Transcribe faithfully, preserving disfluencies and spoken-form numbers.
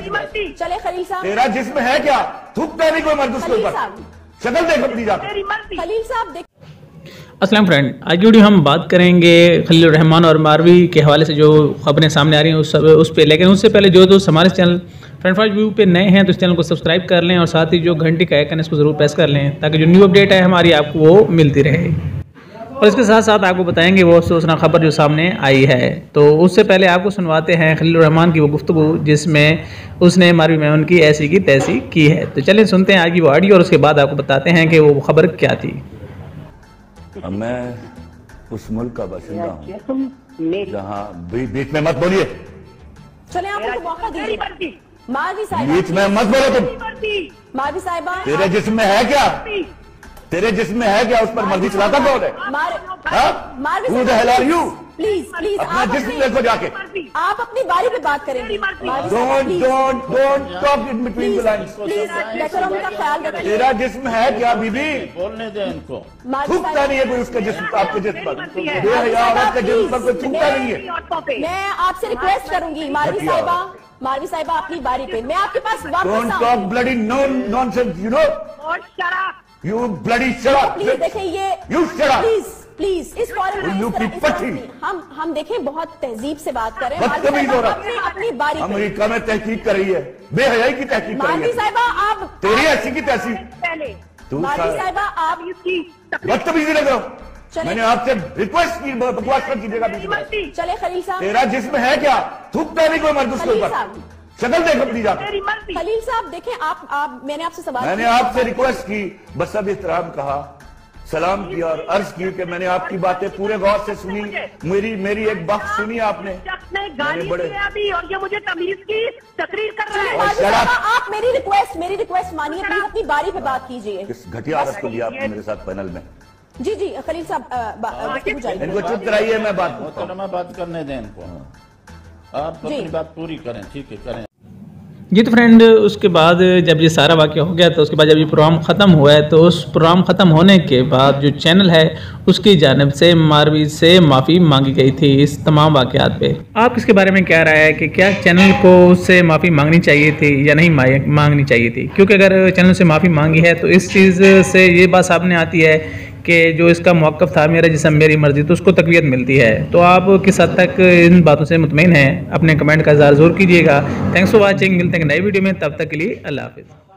दीजिए। चले खलील साहब, तेरा जिस्म है क्या? थूकता नहीं कोई मर्द उसके ऊपर? शक्ल देख अपनी जाकर। खलील साहब देख। अस्सलाम फ्रेंड, आज की वीडियो हम बात करेंगे खलील रहमान और मारवी के हवाले से जो खबरें सामने आ रही हैं उस उस पर। लेकिन उससे पहले जो दोस्त हमारे चैनल फ्रेंड फॉर यू पे नए हैं तो इस चैनल को सब्सक्राइब कर लें और साथ ही जो घंटी का आइकन है इसको ज़रूर प्रेस कर लें ताकि जो न्यू अपडेट है हमारी आपको वो मिलती रहे। और इसके साथ साथ आपको बताएंगे वो सोचना खबर जो सामने आई है। तो उससे पहले आपको सुनवाते हैं खलील रहमान की वो गुफ्तगू जिसमें उसने मारवी मेमन की ऐसी की तैसी की है। तो चलिए सुनते हैं आज की वो ऑडियो और उसके बाद आपको बताते हैं कि वो खबर क्या थी। मैं उस मुल्क का बाशिंदा हूँ जहाँ बीच में मत बोलिए। चले आप उनको मौका दीजिए। मारवी साहिबा बीच में मत बोलो तुम। मारवी साहिबा, तेरे जिस्म में है क्या? तेरे जिस्म में है क्या? उस पर मर्जी चलाता कौन है? Marvi Who the hell are you? Please please अपना जिस्म देखो जाके। आप अपनी बारी पे बात करेंगे। Don't don't don't talk in between the lines. Please decorum का ख्याल रखिए। तेरा जिस्म है क्या बीबी? बोलने दे इनको। थूकता नहीं है कोई उसका जिस्म, आपके जिस्म पर। बेहया औरत के जिस्म पर कोई थूकता नहीं है। मैं आपसे रिक्वेस्ट करूंगी मारवी साहिबा, मारवी साहिबा अपनी बारी पे मैं आपके पास वापस Don't talk bloody nonsense, you know? You bloody shut up. Please देखिए ये You shut up. Please please इस फॉरम में उल्लू इस तरह की इस तरह पट्टी। से हम हम देखें बहुत तहजीब से बात करें। बदतमीज हो रहा अपनी अपनी बारी पे। अमेरिका में तहकीक कर रही है, बेहयाई की तहकीक कर रही मारवी है। साहिबा आप तेरी ऐसी की तैसी। तू मारवी साहिबा आप बदतमीजी लग रहा हूँ। मैंने आपसे रिक्वेस्ट की, बकवास मत कीजिएगा बीच में। चले खलील साहब। तेरा जिस्म है क्या? थूकता नहीं कोई मर्द उसके खलील ऊपर? साहब, शक्ल देख अपनी जाकर। खलील साहब देखें आप आप मैंने आपसे सवाल मैंने किया। आपसे रिक्वेस्ट की, बस अब एहतराम कहा, सलाम किया और अर्ज की कि मैंने आपकी बातें पूरे गौर से सुनी। मेरी मेरी एक बात सुनी आपने। गाली बड़े अभी और ये मुझे तमीज की तकरीर कर रहा है। मारवी साहिबा आप मेरी रिक्वेस्ट मेरी रिक्वेस्ट मानिए, प्लीज अपनी बारी पे बात कीजिए। इस घटिया औरत को लिया आपने मेरे साथ पैनल में। जी जी खलील साहब इनको चुप कराइए, मैं बात करता हूं। मैं बात करने दें इनको। आप अपनी बात पूरी करें, ठीक है करें। जी तो फ्रेंड, उसके बाद जब ये सारा वाक़या हो गया तो उसके बाद जब ये प्रोग्राम ख़त्म हुआ है तो उस प्रोग्राम ख़त्म होने के बाद जो चैनल है उसकी जानिब से मारवी से माफ़ी मांगी गई थी इस तमाम वाक़यात पे। आप इसके बारे में क्या राय है कि क्या चैनल को उससे माफ़ी मांगनी चाहिए थी या नहीं मांगनी चाहिए थी? क्योंकि अगर चैनल से माफ़ी मांगी है तो इस चीज़ से ये बात सामने आती है कि जो इसका मौक़िफ़ था मेरा जिस्म मेरी मर्जी, तो उसको तक़वियत मिलती है। तो आप किस हद तक इन बातों से मुतमईन हैं? अपने कमेंट का इज़हार ज़रूर कीजिएगा। थैंक्स फॉर वाचिंग, मिलते हैं नई वीडियो में, तब तक के लिए अल्लाह हाफ़िज़।